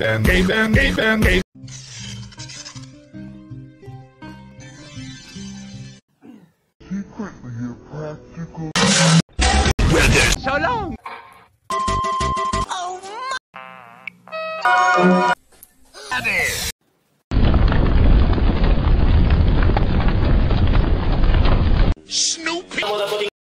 Secretly a practical. Well, there's so long. Oh my. Snoopy.